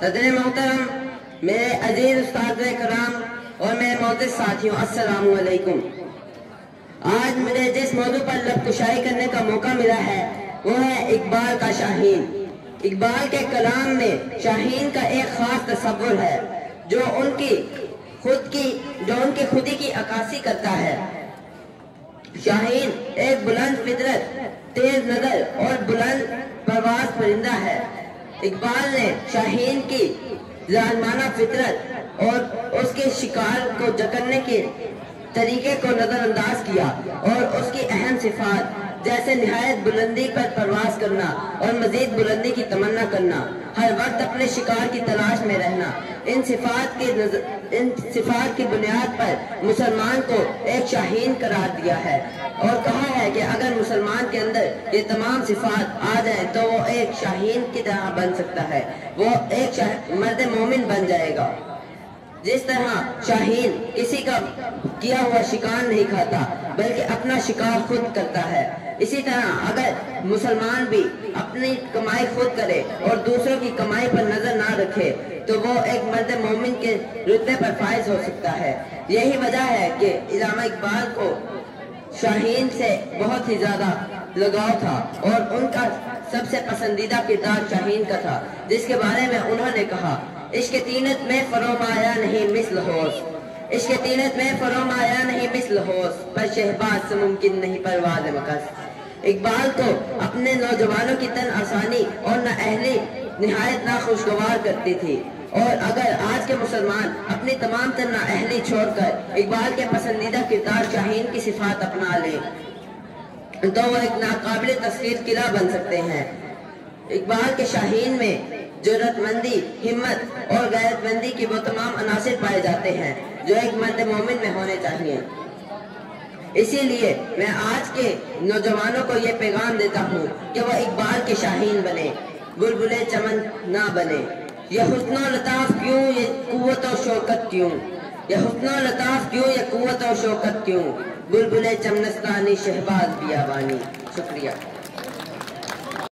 सदर मोहतरम, मेरे अजीज उस्ताद कराम और मेरे मोहतरम साथियों, अस्सलामु अलैकुम। आज मुझे जिस मौजू पर लब कुशाई करने का मौका मिला है वो है इकबाल का शाहीन। इकबाल के कलाम में शाहीन का एक खास तस्वुर है जो उनकी खुदी की अक्कासी करता है। शाहीन एक बुलंद फितरत, तेज नजर और बुलंद परवाज परिंदा है। इकबाल ने शाहीन की जालिमाना फितरत और उसके शिकार को जकड़ने के तरीके को नजरअंदाज किया और उसकी अहम सिफात जैसे निहायत बुलंदी पर परवाज करना और मजीद बुलंदी की तमन्ना करना, हर वक्त अपने शिकार की तलाश में रहना, इन सिफात की बुनियाद पर मुसलमान को एक शाहीन करार दिया है और कहा है कि अगर मुसलमान के अंदर ये तमाम सिफात आ जाए तो वो एक शाहीन की तरह बन सकता है, वो एक मर्द मोमिन बन जाएगा। जिस तरह शाहीन किसी का किया हुआ शिकार नहीं खाता बल्कि अपना शिकार खुद करता है, इसी तरह अगर मुसलमान भी अपनी कमाई खुद करे और दूसरों की कमाई पर नजर ना रखे तो वो एक मर्द मोमिन के रुतबे पर फाइज हो सकता है। यही वजह है कि इल्लामा इकबाल को शाहीन से बहुत ही ज्यादा लगाव था और उनका सबसे पसंदीदा किरदार शाहीन का था, जिसके बारे में उन्होंने कहा, इश्क तीनत में फरोमाया नहीं मिस्ल होश, इश्क तीनत में फरोमाया नहीं मिस्ल होश, पर शहबाज से मुमकिन नहीं परवाज़ मकस। इकबाल को अपने नौजवानों की तन आसानी और नाअहली निहायत नाखुशगवार करती थी और अगर आज के मुसलमान अपनी तमाम तर नाअहली छोड़कर इकबाल के पसंदीदा किरदार शाहीन की सिफात अपना ले तो वो एक नाकाबिल तस्वीर किला बन सकते हैं। इकबाल के शाहीन में जुर्रतमंदी, हिम्मत और गैरतमंदी की वो तमाम अनासिर पाए जाते हैं जो एक मर्द मोमिन में होने चाहिए। इसीलिए मैं आज के नौजवानों को ये पैगाम देता हूँ कि वो इकबाल के शाहीन बने, बुलबुले चमन ना बने। ये हुस्न लताफ क्यों, ये कुव्वत और शौकत क्यों, ये हुस्न लताफ क्यों, ये कुव्वत और शौकत क्यों, बुलबुले चमनस्तानी शहबाज बियाबानी। शुक्रिया।